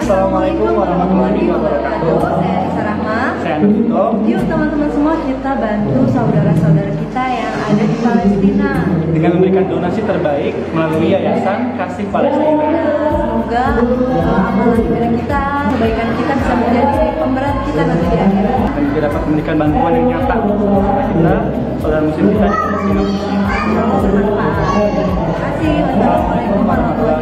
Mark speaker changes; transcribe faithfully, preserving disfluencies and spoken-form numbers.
Speaker 1: Assalamualaikum warahmatullahi wabarakatuh.
Speaker 2: Saya Nisa Rahma.
Speaker 1: Saya Andito.
Speaker 2: Yuk teman-teman semua, kita bantu saudara-saudara kita yang ada di Palestina
Speaker 1: dengan memberikan donasi terbaik melalui Yayasan Kasih Palestina.
Speaker 2: Semoga uh, amalan ibadah kita, kebaikan kita bisa menjadi pemberat kita nanti di akhirat.
Speaker 1: Dan juga dapat memberikan bantuan yang nyata kepada kita, saudara muslim kita di Palestina.
Speaker 2: Semoga bermanfaat. Terima kasih. Wassalamualaikum warahmatullahi wabarakatuh.